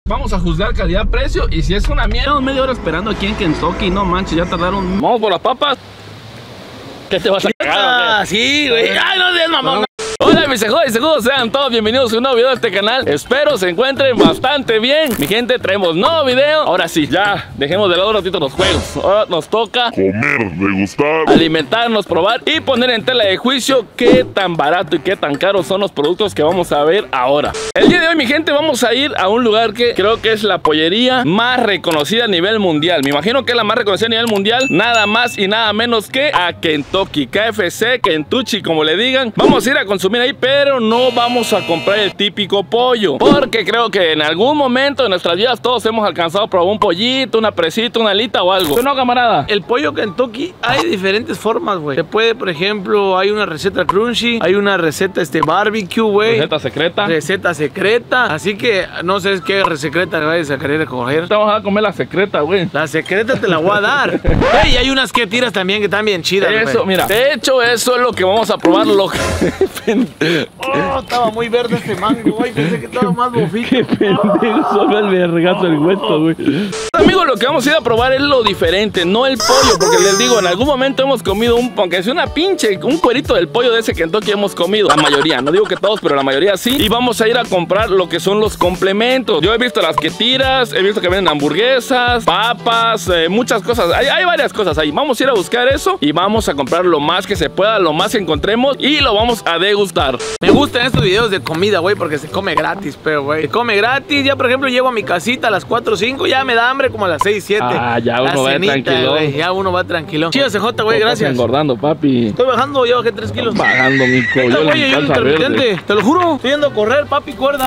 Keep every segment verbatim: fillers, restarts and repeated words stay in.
Vamos a juzgar calidad-precio y si es una mierda, media hora esperando aquí en Kentucky, no manches, ya tardaron. Vamos por las papas. ¿Qué te vas a cagar? Ah, sí, güey. Ay, no seas mamón. Hola mis sejudos y sejudos, sean todos bienvenidos a un nuevo video de este canal. Espero se encuentren bastante bien. Mi gente, traemos nuevo video. Ahora sí, ya, dejemos de lado un ratito los juegos. Ahora nos toca comer, degustar, alimentarnos, probar y poner en tela de juicio qué tan barato y qué tan caro son los productos que vamos a ver ahora. El día de hoy, mi gente, vamos a ir a un lugar que creo que es la pollería más reconocida a nivel mundial. Me imagino que es la más reconocida a nivel mundial, nada más y nada menos que a Kentucky, K F C, Kentucky, como le digan. Vamos a ir a consumir ahí, pero no vamos a comprar el típico pollo, porque creo que en algún momento de nuestras vidas todos hemos alcanzado a probar un pollito, una presita, una alita o algo. ¿Sí, no, camarada? El pollo Kentucky hay diferentes formas, güey. Se puede, por ejemplo, hay una receta crunchy, hay una receta este barbecue, güey. Receta secreta. Receta secreta. Así que no sé qué secreta vayas a querer recoger. Te vamos a comer la secreta, güey. La secreta te la voy a dar. Hey, y hay unas que tiras también que están bien chidas, güey. Eso, mira. De hecho, eso es lo que vamos a probar. Lo que... Oh, estaba muy verde este mango, güey. Pensé que estaba más bofito. Qué pendejo, solo el vergazo del hueso, güey. Amigos, lo que vamos a ir a probar es lo diferente, no el pollo, porque les digo, en algún momento hemos comido un, aunque sea una pinche, un cuerito del pollo de ese Kentucky hemos comido. La mayoría, no digo que todos, pero la mayoría sí. Y vamos a ir a comprar lo que son los complementos. Yo he visto las que tiras, he visto que venden hamburguesas, papas, eh, muchas cosas. Hay, hay varias cosas ahí. Vamos a ir a buscar eso y vamos a comprar lo más que se pueda, lo más que encontremos y lo vamos a degustar. Me gustan estos videos de comida, güey, porque se come gratis, pero, güey. Se come gratis. Ya, por ejemplo, llego a mi casita a las cuatro o cinco, ya me da hambre como a las seis, siete. Ah, ya uno va tranquilo. Wey, ya uno va tranquilo. Chido, C J, güey, gracias. Estás engordando, papi. Estoy bajando, ya bajé tres kilos. Bajando, mi pollo. Güey, yo el intermitente, te lo juro. Estoy yendo a correr, papi, cuerda.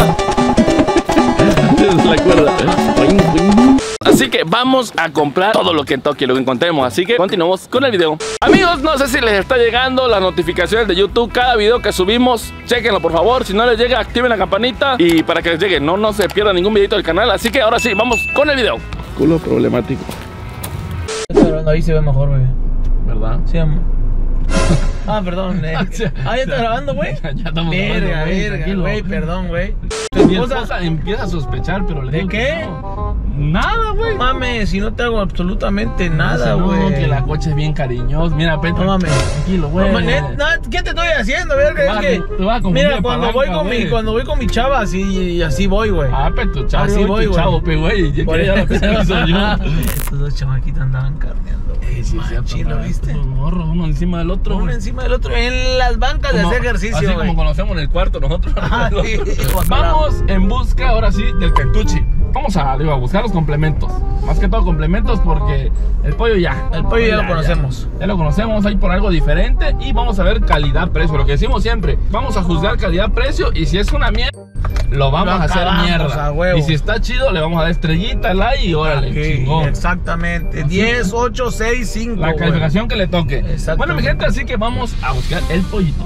La cuerda. Así que vamos a comprar todo lo que Kentucky, lo que encontremos. Así que continuamos con el video. Amigos, no sé si les está llegando las notificaciones de YouTube. Cada video que subimos, chequenlo por favor. Si no les llega, activen la campanita y para que les llegue, no, no se pierda ningún videito del canal. Así que ahora sí, vamos con el video. Culo problemático. Ahí se ve mejor, güey. ¿Verdad? Sí, amor. Ah, perdón, eh. Ah, ya está grabando, güey. Ya, ya estamos verga, grabando, güey. verga, güey, perdón, güey. Mi esposa empieza a sospechar, pero le ¿De digo qué? que no. Nada, güey. No mames, si no te hago absolutamente nada, güey. No, que la coche es bien cariñosa. Mira, Petro. No mames. Tranquilo, güey. No, no, ¿qué te estoy haciendo, verga? Es que, mira, cuando voy con mi, cuando voy con mi chava, así, así voy, güey. Ah, pero tu chavo, así voy, tu chavo, pe, güey. Ya que ya lo que soy yo. Estos dos chamaquitos andaban carneando. Eh, sí, Machín, ¿lo viste? Morro, uno encima del otro. Uno encima del otro en las bancas de hacer ejercicio, así wey. Como conocemos en el cuarto nosotros. Ah, sí. Vamos en busca, ahora sí, del Kentucky. Vamos a, digo, a buscar los complementos. Más que todo complementos porque el pollo ya. El pollo ya, ya lo conocemos. Ya, ya lo conocemos, vamos a ir por algo diferente y vamos a ver calidad-precio. Lo que decimos siempre, vamos a juzgar calidad-precio y si es una mierda, lo vamos a hacer mierda. A y si está chido, le vamos a dar estrellita, like y órale, okay, chingón. Exactamente. diez, ocho, seis, cinco. La calificación que le toque. Bueno, mi gente, así que vamos a buscar el pollito.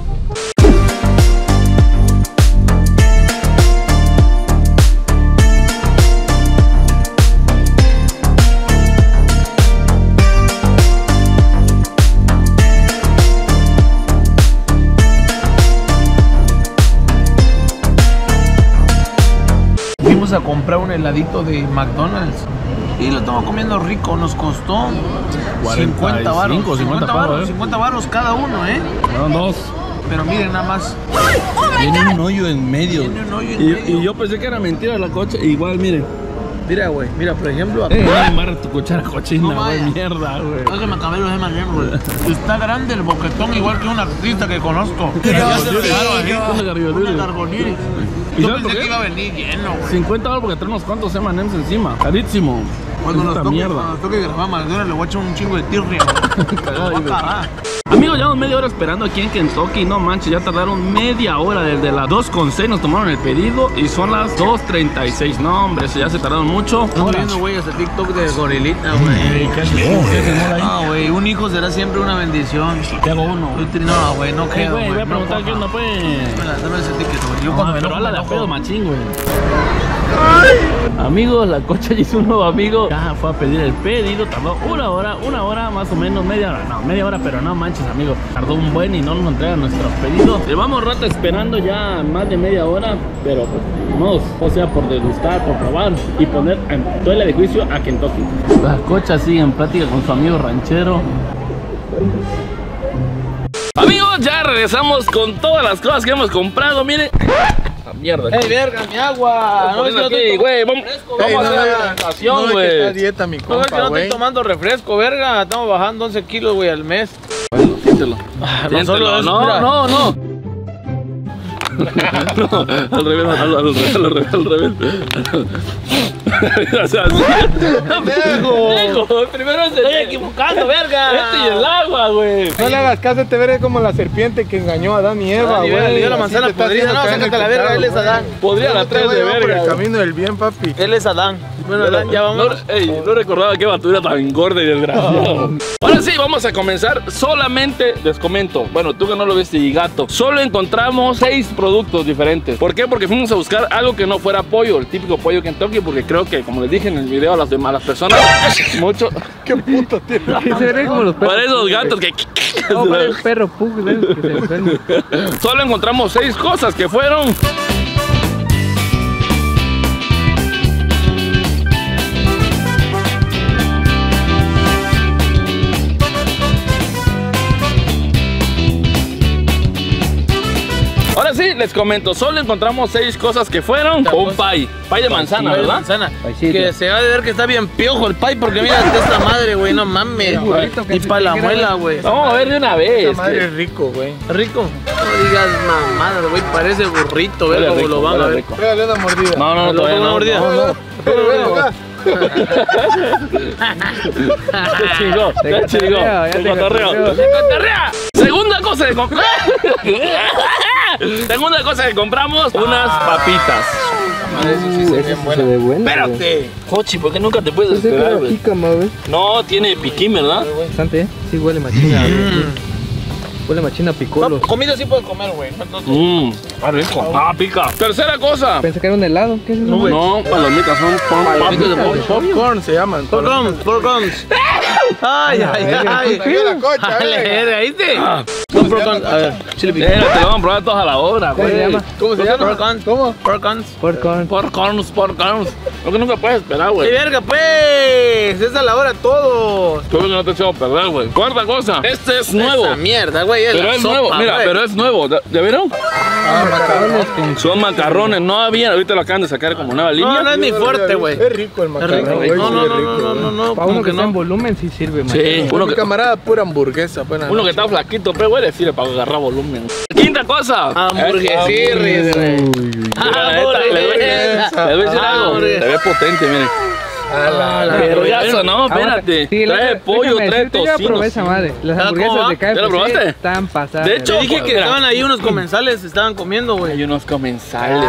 A comprar un heladito de McDonald's y lo estamos comiendo rico, nos costó cincuenta varos, cincuenta varos, cincuenta varos cada uno, eh. Fueron dos. Pero miren nada más. Tiene un hoyo en medio. Tiene un hoyo en y, medio. Y yo pensé que era mentira la coche. Igual, miren. Mira, güey, mira, por ejemplo acá. Eh, amarra tu cuchara cochina, güey, no mierda, güey. Es que me acabé los gemas, güey. Está grande el boquetón, igual que un artista que conozco. Ya se lo una gargonil. Yo pensé que iba a venir lleno, güey. cincuenta dólares porque trae unos cuantos eme and eme's encima. Carísimo. Cuando nos toque, mierda. Cuando nos toque grabar Maldura le voy a echar un chingo de tirria. Amigos, llevamos media hora esperando aquí en Kentucky. No manches, ya tardaron media hora. Desde las dos con seis nos tomaron el pedido y son las dos treinta y seis. No, hombre, ya se tardaron mucho. Estamos viendo, güey, hasta TikTok de gorilita, güey. Ah, güey, un hijo será siempre una bendición. Te hago uno. No, güey, no creo, güey. Voy a preguntar qué onda, pues. Dame ese ticket, güey. Yo cuando me pero habla de pedo machín, güey. Amigos, la cocha hizo un nuevo amigo. Ya fue a pedir el pedido, tardó una hora, una hora más o menos, media hora, no, media hora, pero no manches. manches, amigo. Tardó un buen y no nos entregan nuestros pedidos. Llevamos rato esperando ya más de media hora, pero pues no, o sea, por degustar, por probar y poner en tela de juicio a Kentucky. La cocha sigue en plática con su amigo ranchero. Amigos, ya regresamos con todas las cosas que hemos comprado, miren. La mierda. ¡Ey, verga, mi agua! No, no, aquí, güey, vamos, vamos Ey, a hacer no, la no, presentación, no, güey. es que está dieta, mi No, es que no compa, estoy güey. tomando refresco, verga. Estamos bajando once kilos, güey, al mes. Bueno, siéntelo. no Siéntelo. solo es, No, mira. no, no. No, al revés, al, al revés, al revés, al revés. O sea, ¡Nego! Primero se estoy equivocando, verga. este y el agua, güey. No le hagas caso, te veré como la serpiente que engañó a Adán y Eva, Adán y Eva, güey. le dio la Así manzana te está podrida. haciendo No, caer en sácate el la verga, pecado, él es güey. Adán. Podría la Te tres voy a de llevar por verga. el camino del bien, papi. Él es Adán. Bueno, Adán, ya No, vamos. ey, no recordaba que Batu era tan gorda y desgraciado. Ahora sí, vamos a comenzar. Solamente les comento. Bueno, tú que no lo viste y gato. Solo encontramos seis productos diferentes. ¿Por qué? Porque fuimos a buscar algo que no fuera pollo, el típico pollo Kentucky, porque creo que, como les dije en el video a las demás las personas, mucho. ¿Qué puto tiene? Se ve como los perros. Para esos gatos que. No, para el perro pug, ¿ves? Que se enferma. Solo encontramos seis cosas que fueron. Ahora sí, les comento, solo encontramos seis cosas que fueron un pie, pie de manzana, Pay de ¿verdad? manzana. Paisito. Que se va a ver que está bien piojo el pay, porque mira esta madre, güey, no mames. burrito que Y se para la te muela, güey. Vamos a ver de una vez. Esa madre es rico, güey. Rico. No digas mamadas, güey, parece burrito, Huele verga, rico, lo van a huele ver. rico. Pégale una mordida. No, no, no, ¿Lo todavía pongo no. una mordida? No, no. Pero ven acá. Te chingó, Te te chingó, cotorreo, ya te te cotorreo. cotorreo. Te cotorrea. Segunda cosa que compramos. Segunda cosa que compramos, unas papitas. Se ve bueno. Espérate. Jochi, ¿por qué nunca te puedes Se esperar, ve güey? jícama, güey. No, tiene piquín, ¿verdad? Bastante, ¿eh? Sí, huele machina. güey. Huele machina a picolo. No, comida sí puedes comer, güey. Entonces, Mmm, ah, rico. Ah, pica. Tercera cosa. Pensé que era un helado. ¿Qué es eso? No, güey. No, palomitas, son palomitas de pollo. Popcorn se llaman. Por guns, por guns. Ay, ay, ay. Ahí la cocha, Dale, verga. verga, ¿viste? Ah, Son por guns. A ver, chile picante. espérate, lo vamos a probar todos a la hora, ¿Cómo se güey. llama? ¿Cómo se llama? Por guns. ¿Cómo? Por guns. Popcorn. Porcorns, porcorns. Lo que nunca puedes esperar, ¡Qué güey. verga, pues! Es a la hora todos. Tú que no te echamos a perder, güey. Cuarta cosa. Este es nuevo. Esa mierda, güey. Pero la es sopa, nuevo, mira, güey. pero es nuevo. ¿Ya ya vieron? Ah, macarrones con... Son macarrones, no había, ahorita lo acaban de sacar como nueva No, línea. no es mi fuerte, güey. Es rico el Es macarrón, rico, güey. güey. No, sí no, es no, rico, no, no, güey. no, no. Para ¿Cómo uno que que está en no? volumen, sí sirve, man. Sí, uno Mi que, camarada pura hamburguesa, buena uno que noche. está flaquito, pero güey, le sirve para agarrar volumen. Quinta cosa. Hamburguesirris, güey. Mira, la neta, le doy- Hamburguesa. le voy a decir algo. Hamburguesa. Se ve potente, miren. A la- la Pero verga. ya eso, no, espérate. Sí, la- Trae pollo, déjame trae decirte, yo ya probé tocino. esa madre. Las Ah, ¿cómo hamburguesas va? de K F C ¿Ya lo probaste? están pasadas. De hecho, Te dije que Mira. estaban ahí unos comensales, estaban comiendo, güey. Hay unos comensales.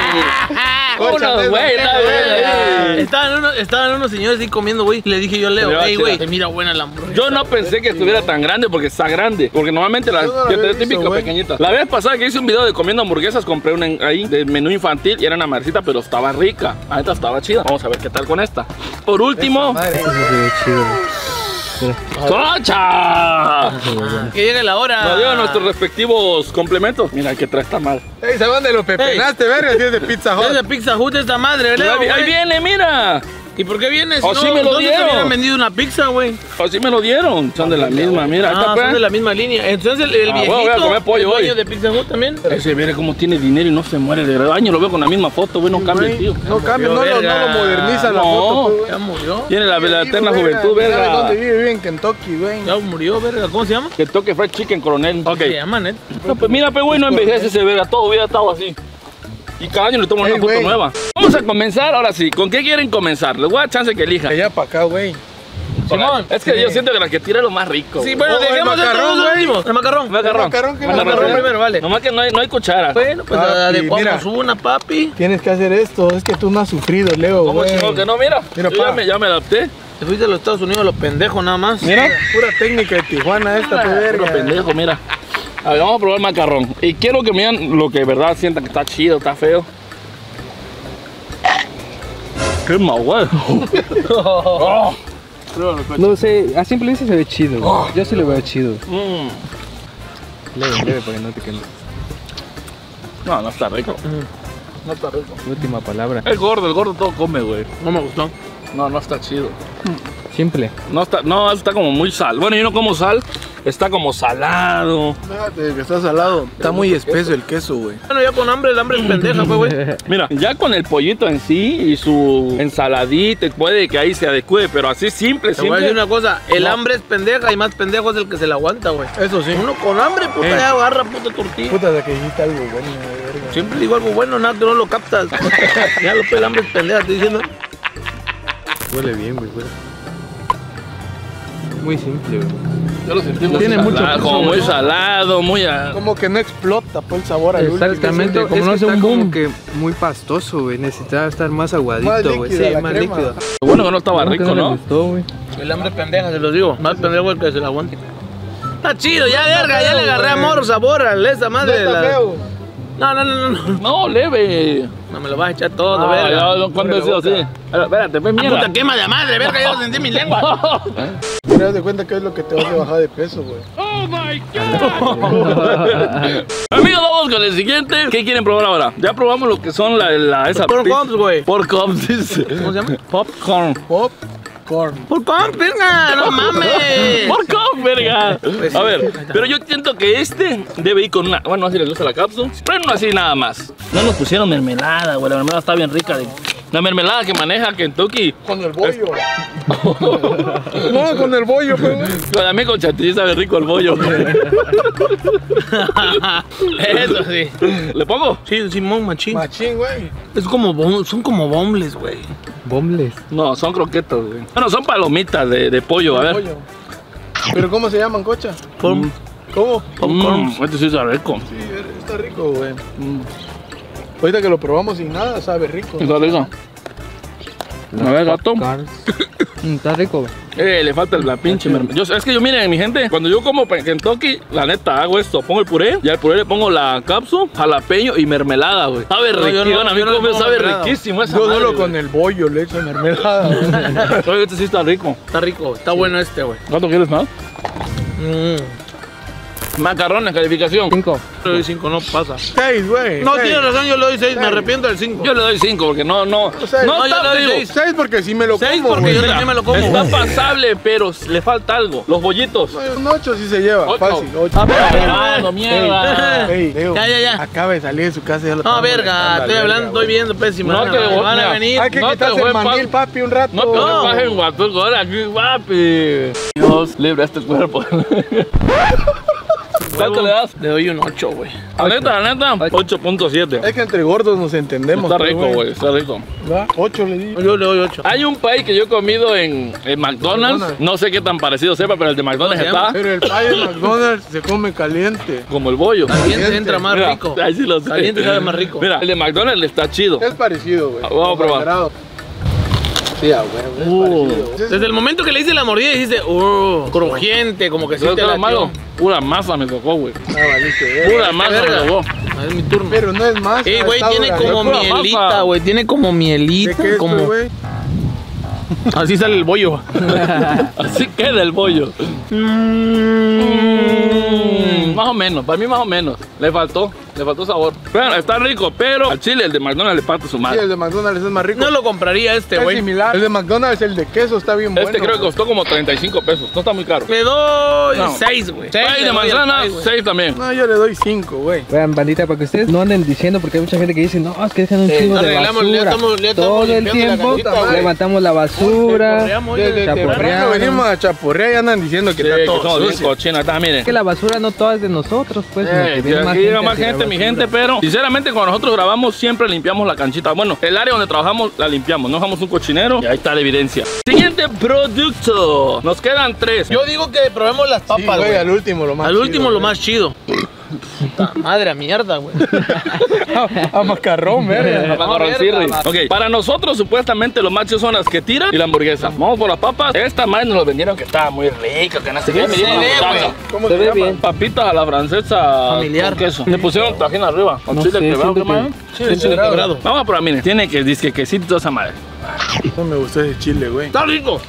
Concha, Unos, ves, güey, ves, está ves, bien. Estaban unos, estaban unos señores ahí comiendo, güey. Y le dije yo a Leo, Se ve hey, chida. güey, te mira buena la hamburguesa. Yo no pensé que estuviera tan grande porque está grande. Porque normalmente las Yo no la que había te típico visto, güey. pequeñitas. La vez pasada que hice un video de comiendo hamburguesas, compré una en- ahí de menú infantil y era una marcita, pero estaba rica. La neta estaba chida. Vamos a ver qué tal con esta. Por último, Madre. Eso se ve chido, güey. ¡Cocha! Que llegue la hora. Nos dio nuestros respectivos complementos. Mira que trae esta mal. Ey, ¿sabes dónde lo pepenaste, verga? Si es de Pizza Es Hut. de Pizza Hut esta madre, Leo, Ahí, ahí güey. viene, mira. ¿Y por qué vienes? Oh, sí me lo ¿dónde te dieron. hubieran vendido una pizza, güey? Así me lo dieron. Son de la misma, mira. Ahí Ah, está, son pues. de la misma línea. Entonces el, el Ah, viejito, voy a comer pollo el dueño hoy. de Pizza Hut también. Ese viene como tiene dinero y no se muere de verdad. Año lo veo con la misma foto, güey, no cambia el tío. No cambia, no, lo- no verga. lo moderniza la No. foto, pues, güey. Ya murió. Tiene la, la eterna Vive, juventud, ¿Sabes verga. dónde vive? Vive en Kentucky, güey. Ya murió, verga. ¿Cómo se llama? Que toque fried chicken, coronel. Ok. Se llama, net. No, pues mira, pues güey, no envejece ese verga. Todo hubiera estado así. Y cada año le tomo Ey, una foto güey. nueva. Vamos a comenzar, ahora sí. ¿Con qué quieren comenzar? Les voy a dar chance que elija. Allá para acá, güey. Simón. Es que yo siento que la que tira es lo más rico. Sí, güey. bueno, Oh, el dejemos esto macarrón, los güey. últimos. El macarrón. Macarrón. macarrón, ¿qué El macarrón? Macarrón primero, vale. Nomás que no hay, no hay cuchara. Bueno, pues Papi, adecuamos mira. una, papi. Tienes que hacer esto, es que tú no has sufrido, Leo, ¿Cómo güey. chingón que no? Mira. Mira, Yo ya pa. me, ya me adapté. Te fuiste a los Estados Unidos a los pendejos nada más. Mira. Pura técnica de Tijuana esta, tu Puro verga. pendejo, mira. A ver, vamos a probar el macarrón. Y quiero que me digan lo que de verdad sientan que está chido, está feo. ¡Qué mal, güey! Oh. No sé, a simple vista se ve chido. Oh. Yo sí lo veo chido. Mm. Leve, leve para que no te quemes. No, no está rico. Mm. No está rico. Última palabra. El gordo, el gordo todo come, güey. No me gustó. No, no está chido. Simple. No está, no, está como muy sal. Bueno, yo no como sal, está como salado. Fíjate que está salado. Está muy espeso el queso, güey. Bueno, ya con hambre, el hambre es pendeja, pues, güey. Mira, ya con el pollito en sí y su ensaladita, puede que ahí se adecue, pero así simple, Te voy a simple. decir una cosa, el No. hambre es pendeja y más pendejo es el que se la aguanta, güey. Eso sí. Uno con hambre, puta, Eh. ya agarra puta tortilla. Puta, de que dijiste algo bueno, verga. Siempre digo algo bueno, nada, tú no lo captas. Ya lo el hambre es pendeja, estoy diciendo. Huele bien, güey. Huele. Muy simple, güey. Yo lo sentí muy Tiene salado, mucho queso, como muy ¿no? salado, muy... a- Como que no explota pues el sabor al último. Exactamente, Siento- como es no que es un está boom. como que muy pastoso, güey. Necesitaba estar más aguadito, Más güey. líquida Sí, la más crema. líquido. Lo bueno que no estaba Como que rico, no le ¿no? gustó, güey. El hambre es pendeja, se los digo. Más pendejo el que se la aguante. Está chido, ya, está verga, ya feo, le agarré güey. amor, sabor a esa No madre. de está la- feo. No, no, no, no, no. No, leve. No me lo vas a echar todo, Ah, verga. ya, ¿cuándo he sido así? Pero, Espérate, pues Ah, mierda. puta, quema de madre, verga, ya lo sentí en mi lengua. Te das de cuenta que es lo que te hace bajar de peso, güey. Oh my God. Amigos, vamos con el siguiente. ¿Qué quieren probar ahora? Ya probamos lo que son la, la esa Por pizza. comps, güey. Por comps, dice. ¿Cómo se llama? Popcorn. Popcorn. Por comps, verga, no mames. Por comps, verga. A ver, pero yo siento que este debe ir con una. Bueno, así les gusta la cápsula. Pero no así nada más. No nos pusieron mermelada, güey. La mermelada está bien rica. de- La mermelada que maneja Kentucky. Con el bollo. No, con el bollo, güey. Para mí con chantilly sabe rico el bollo. Eso sí. ¿Le pongo? Sí, Simón, machín. Machín, güey. Es como, bom- son como bombles, güey. Bombles. No, son croquetos, güey. Bueno, son palomitas de, de pollo, a ver. Bollo. ¿Pero cómo se llaman, cocha? Por- ¿Cómo? Mm, este sí está rico. Sí, está rico, güey. Ahorita que lo probamos sin nada, sabe rico. Está rico. A ver, gato. Popcorns. Mm, Está rico, güey. Eh, le falta la pinche mermelada. Yo, es que yo, miren, mi gente, cuando yo como en Kentucky, la neta, hago esto. Pongo el puré y al puré le pongo la cápsula, jalapeño y mermelada, güey. Sabe No, yo riquísimo. no- a mí yo no le como pongo sabe mermelada. riquísimo esa Yo madre, solo güey. con el bollo le echo mermelada, güey. Oye, este sí está rico. Está rico, está bueno este, güey. ¿Cuánto quieres más? Mm. Macarrones, calificación. Cinco. Le doy cinco, no pasa. Seis, güey. No, seis. tienes razón, yo le doy seis, me Seis. arrepiento del cinco. Yo le doy cinco porque no, no. Seis. No, No, yo está, le doy digo, seis. Seis porque si me lo Seis como, porque güey. yo mira, también me lo como, está güey. pasable, pero le falta algo. Los bollitos. Un ocho sí se lleva, Ocho. fácil, ocho. A ver, Fernando, mierda. Ey, Leo, Ya, ya, ya. acaba de salir de su casa y ya lo No, estamos verga, molestando, estoy la hablando, verga, estoy güey. viendo pésimo. No te van voy- a mira. venir. Hay que No te quitarse voy el pa- mandil, papi, un rato. No te No. bajes en Huatulco, ahora aquí, papi. Dios, libre este cuerpo. ¿Cuánto le das? Le doy un ocho, güey. La neta, la neta, ocho punto siete. Es que entre gordos nos entendemos. Está pues, rico, güey, está rico. ¿Va? ocho le di. Yo le doy ocho. Hay un pay que yo he comido en, en McDonald's. McDonald's. No sé qué tan parecido sepa, pero el de McDonald's ¿Cómo se llama? está Pero el pay de McDonald's se come caliente. como el bollo. Caliente entra más Mira, rico. ahí sí lo sé. Caliente sabe más rico. Mira, el de McDonald's está chido. Es parecido, güey. Vamos a probar. Cuadrado. Sí, ah, güey, es Uh. parecido. Es- Desde el momento que le hice la mordida dijiste, uh, crujiente, como que sí ¿Sabes te qué es la lo malo? Pura masa me tocó, güey. Ah, valiste, verga. Pura masa me verga. tocó. Es mi turno. Pero no es más. Eh, güey, tiene como pura masa. mielita, güey. Tiene como ¿De mielita, qué es, como... güey? Así sale el bollo. Así queda el bollo. Mm, más o menos, para mí más o menos. Le faltó, le faltó sabor. Bueno, está rico, pero al chile el de McDonald's le parte su Sí, madre. el de McDonald's es más rico. No lo compraría este, es güey. similar. El de McDonald's, el de queso, está bien Este bueno. creo que güey. costó como treinta y cinco pesos. No está muy caro. Le doy No. seis, güey. Pay le de doy al manzana, pay, güey. seis también. No, yo le doy cinco, güey. Vean, bandita, para que ustedes no anden diciendo, porque hay mucha gente que dice, no, es que dejan un Sí, chingo de arreglamos, ya basura. estamos- ya estamos Todo el limpiando la tiempo casita, güey. levantamos la basura. Correamos, oye, Desde chaporrearon. temprano venimos a chaporrear y andan diciendo que Sí, está que todo somos bien sucio. cochinos. Está, miren. Es que la basura no toda es de nosotros, pues. sino Eh, que que viene aquí llega a más tirar gente, mi basura. gente, pero sinceramente cuando nosotros grabamos siempre limpiamos la canchita. Bueno, el área donde trabajamos la limpiamos, no dejamos un cochinero y ahí está la evidencia. Siguiente producto. Nos quedan tres. Yo digo que probemos las Sí, papas, güey, güey. al último lo más Al chido, último lo güey. más chido. Puta madre a mierda, güey. A, a macarrón, verga. Macarrón Cirri. Ok, para nosotros supuestamente los machos son las que tiran y la hamburguesa. Vamos por las papas. Esta madre nos lo vendieron que estaba muy rico, que no sé qué. Me dieron Sí, la güey. salsa. ¿Cómo Se se, ve llama? bien. Papitas a la francesa Familiar. con queso. Le pusieron tajín arriba, con No chile sé, quebrado, siento ¿qué más? que- Chile integrado. Vamos a probar, miren. Tiene que disque quesito y toda esa madre. No me gustó ese chile, güey. Está rico.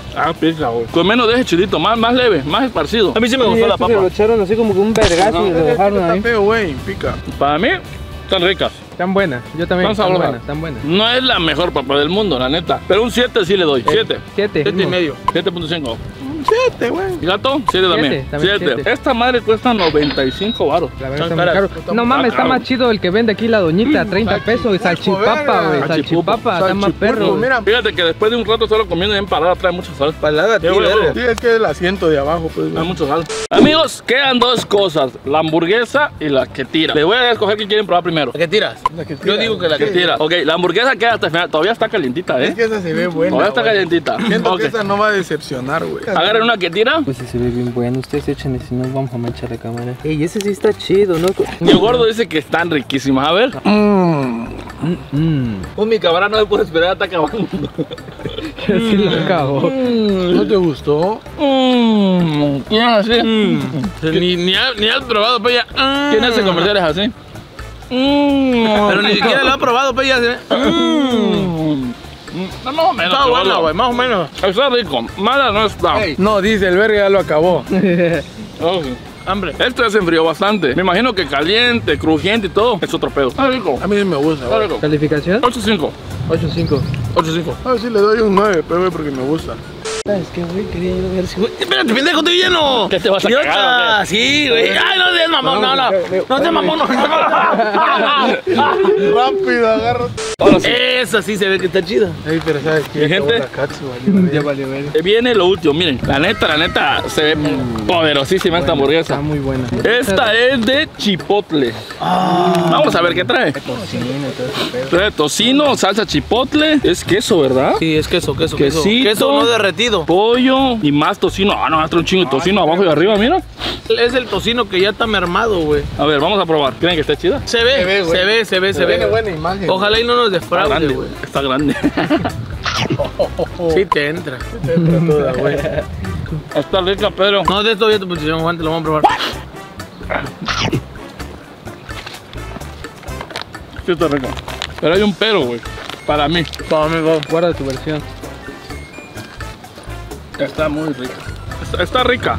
Ah, pica, güey. Con menos de ese chilito, más, más leve, más esparcido. A mí sí me gustó la papa. Se lo echaron así como que un vergazo y lo dejaron ahí. Está feo, güey, pica. Para mí, están ricas. Tan buenas, yo también. Están Tan sabrosas. buenas, tan buenas. No es la mejor papa del mundo, la neta. Pero un siete sí le doy. siete. Siete. Siete y medio. siete punto cinco. Siete, güey. ¿Y gato? siete también. Siete, también siete. siete. Esta madre cuesta noventa y cinco baros. La verdad Son está muy caras. caro. No mames, está caro. más chido el que vende aquí la doñita, treinta pesos. Y salchipapa, güey. Salchipapa, está más perro. güey. Mira, Fíjate que después de un rato solo comiendo bien parada trae mucha sal. Palágate, Qué bueno. verga. sí, es que es el asiento de abajo, pues. Hay mucho sal. Amigos, quedan dos cosas. La hamburguesa y la que tira. Les voy a escoger qué quieren probar primero. ¿La que tiras? La que Yo tira. digo que la Que que tira. Ok, la hamburguesa queda hasta el final. Todavía está calientita, Es ¿eh? que esa se ve buena. Todavía está güey. calientita. Siento Ok. que esa no va a decepcionar, güey. Agarren una que tira. Pues sí se ve bien bueno. Ustedes échenle, si no vamos a manchar la cámara. Ey, ese sí está chido, ¿no? Y el gordo dice que están riquísimas. A ver. Mmm. Un mi cabrón no se puede esperar hasta acabando. Así lo acabó. ¿No te gustó? Mmm. ¿Quién es así? Ni, ni, ha- ni has probado, Peña. ¿Quién hace comerciales así? Mmm. Pero ni siquiera lo ha probado, Peña. Mmm. Más o menos. Está buena, gordo. güey, más o menos. Está rico. Mala no está. Ey, no, dice el verga ya lo acabó. Oh, sí. Hambre. Esto ya se enfrió bastante. Me imagino que caliente, crujiente y todo. Es otro pedo. Está rico. A mí sí me gusta, Está güey. rico. ¿Calificación? ocho cinco. ocho cinco. ocho cinco. A ver si le doy un nueve, pero güey, porque me gusta. Es que, güey, quería yo ver si... Espérate, pendejo, estoy lleno. ¿Qué te vas a Idiota. cagar, o qué? Sí, güey. Ay, no seas mamón, no, no. No seas mamón, no. Rápido, agarra. Ahora sí. Esa sí se ve que está chida. Ey, pero sabes que Mi gente. la katsu, vale. Ya valió ver. Eh, Viene lo último, miren. La neta, la neta, se ve poderosísima esta hamburguesa. Está muy buena. Esta es de chipotle. Vamos a ver qué trae. Tocino y todo ese pedo. Trae tocino, salsa chipotle. Es queso, ¿verdad? Sí, es queso, queso, queso. Quesito. Queso no derretido. Pollo y más tocino. Ah, no, trae un chingo de tocino abajo y arriba, mira. Es el tocino que ya está mermado, güey. A ver, vamos a probar. ¿Creen que está chida? Se ve, Se ve, güey. se ve, se ve, se Tiene ve. buena imagen. Ojalá y no nos Está defraude, grande, güey. Está grande. Sí te entra. Entra toda, güey. Está rica, Pedro. No, de esto ya tu posición, Juan, te lo vamos a probar. Sí, está rica. Pero hay un pero, güey. Para mí. Vamos, amigo. Guarda tu versión. Está muy rica. Está, está rica.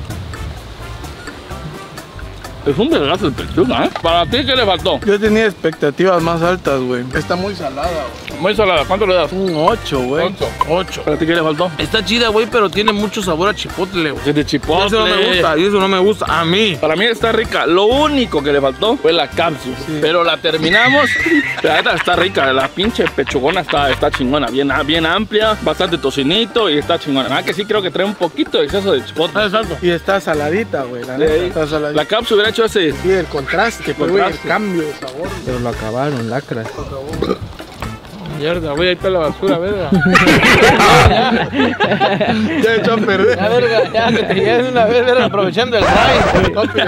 Es un vergazo de pechuga, ¿eh? ¿Para ti qué le faltó? Yo tenía expectativas más altas, güey. Está muy salada, güey. Muy salada. ¿Cuánto le das? Un ocho, güey. Ocho. Ocho. ¿Para ti qué le faltó? Está chida, güey, pero tiene mucho sabor a chipotle, güey. Es de Y chipotle. eso no me gusta, y eso no me gusta. A mí. Para mí está rica. Lo único que le faltó fue la cápsula. Pero la terminamos. La neta está rica. La pinche pechugona está, está chingona. Bien, bien amplia. Bastante tocinito y está chingona. Ah, que sí creo que trae un poquito de exceso de chipotle. Exacto. Y está saladita, güey. La neta, Sí. está saladita. La cápsula hubiera hecho ese. Sí, el contraste, pues, güey, el Contraste. cambio de sabor. Pero lo acabaron, lacras. Mierda, güey, ahí está la basura, verga. Ya echó a perder. Ya, verga, ya que te llegues de una vez, verga, aprovechando el ride.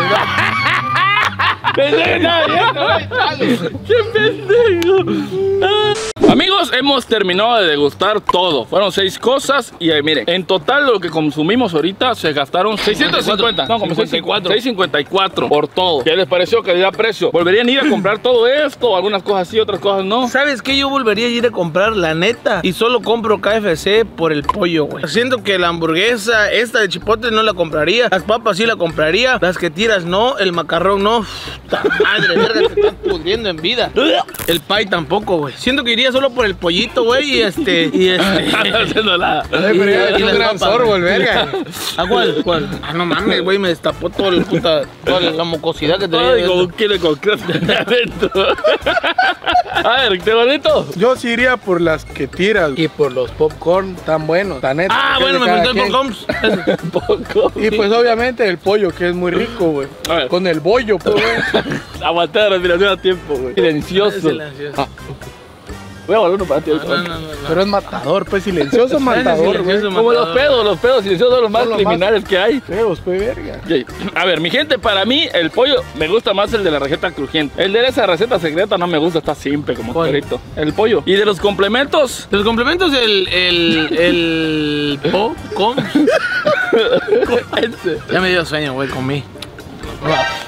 ¡Qué pendejo! Ah. Amigos, hemos terminado de degustar todo. Fueron seis cosas y eh, miren, en total lo que consumimos ahorita se gastaron seiscientos cincuenta. No, como cincuenta y cuatro. seiscientos cincuenta y cuatro por todo. ¿Qué les pareció? Calidad-precio. ¿Volverían a ir a comprar todo esto? Algunas cosas sí, otras cosas no. ¿Sabes qué? Yo volvería a ir a comprar la neta y solo compro K F C por el pollo, güey. Siento que la hamburguesa, esta de chipotle no la compraría. Las papas sí la compraría. Las que tiras no. El macarrón no. Puta madre, verga, te estás pudriendo en vida. El pie tampoco, güey. Siento que iría solo por el pollito, güey. Y este. Y este. No haciendo nada. Ay, pero ya Y- y es un las gran papas, sorbo, güey. el verga. ¿A cuál? ¿Cuál? Ah, no mames, güey. Me destapó todo el puta. Toda la mucosidad que tenía. Ay, como dentro. un kilo de concreto de adentro. A ver, ¿te bonito? Yo sí iría por las que tiras y por los popcorn tan buenos, tan neta. Ah, que es bueno, de me cada faltó el quien. por coms. Poco. Y pues obviamente el pollo, que es muy rico, güey. A ver. Con el bollo, pues, güey. Aguantar la respiración a tiempo, güey. Silencioso. Silencioso. Voy a guardar uno para ti. No, no, no, no. Pero es matador, pues silencioso matador, güey. silencioso. Como los pedos, los pedos silenciosos son los más Son los más- criminales que hay. Feos, pues, verga. Ok, a ver, mi gente, para mí el pollo me gusta más el de la receta crujiente. El de esa receta secreta no me gusta, está simple como ¿Cuál? perrito. El pollo. Y de los complementos, Los complementos, el. El. El. Po. Com. ese. Ya me dio sueño, güey, comí.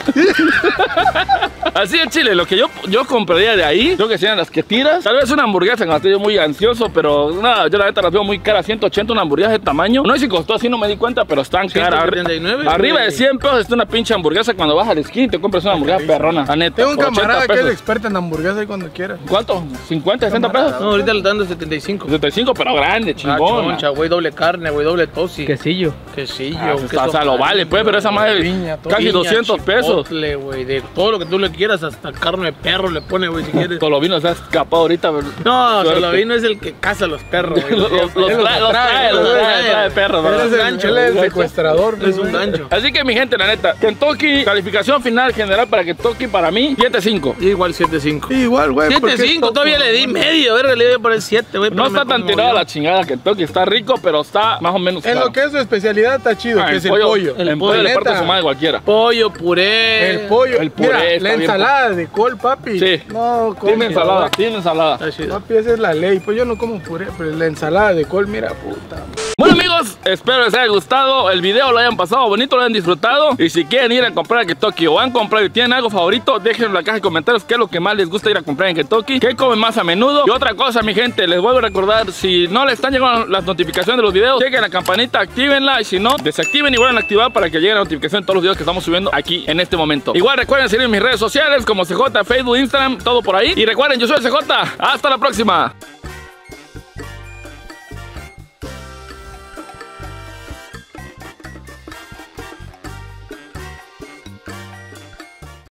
Así es, Chile, lo que yo, yo compraría de ahí, creo que serían las que tiras. Tal vez una hamburguesa, cuando estoy yo muy ansioso, pero nada, yo la neta las veo muy caras, ciento ochenta una hamburguesa de tamaño. No sé si costó así, no me di cuenta, pero están caras. ciento setenta y nueve, Arriba güey. de cien pesos está una pinche hamburguesa cuando vas al skin y te compras una hamburguesa perrona, la neta. Tengo un por ochenta camarada que es pesos. experto en hamburguesas ahí cuando quiera. ¿Cuánto? ¿cincuenta, sesenta pesos? No, ahorita le están dando setenta y cinco. setenta y cinco, pero grande, Ah, chingón. choncha, güey, doble carne, güey, doble tosi. Quesillo. Quesillo, Ah, un o sea, queso lo vale, pues, pero esa madre piña, todo. casi piña, doscientos pesos. chipotle, güey, de todo lo que tú le quieras, hasta carne de perro le pone, güey, si quieres. Solovino se ha escapado ahorita, pero... No, Suerte. Solovino es el que caza a los perros, güey. Los, los, los trae, los trae, los trae, trae perros, Él ¿verdad? es el, gancho, él es el gancho. secuestrador. Es un gancho. Así que mi gente, la neta, Kentucky, calificación final general para Kentucky para mí, siete cinco. Igual siete cinco. Sí, igual, güey. porque siete cinco, es todavía topo, le di ¿no? medio, verga, le voy a poner siete, güey. No pero está me tan conmovió. tirada la chingada Kentucky, está rico, pero está más o menos En caro. lo que es su especialidad está chido, Ah, que el es el pollo. El El pollo pollo, le parte neta. su madre cualquiera. Pollo, puré. El pollo. El puré Mira, está la bien ensalada de col, papi. Sí. No, Tiene come, ensalada, ¿verdad? tiene ensalada. Está chido. Papi, esa es la ley. Pues yo no como puré, pero la ensalada de col, mira, puta. Bueno amigos, espero les haya gustado el video, lo hayan pasado bonito, lo hayan disfrutado. Y si quieren ir a comprar a Kentucky o han comprado y tienen algo favorito, déjenlo en la caja de comentarios qué es lo que más les gusta ir a comprar en Kentucky, qué comen más a menudo. Y otra cosa, mi gente, les vuelvo a recordar, si no les están llegando las notificaciones de los videos, chequen la campanita, actívenla, y si no, desactiven y vuelvan a activar para que lleguen la notificación de todos los videos que estamos subiendo aquí en este momento. Igual recuerden seguir en mis redes sociales como C J, Facebook, Instagram, todo por ahí. Y recuerden, yo soy el C J, hasta la próxima.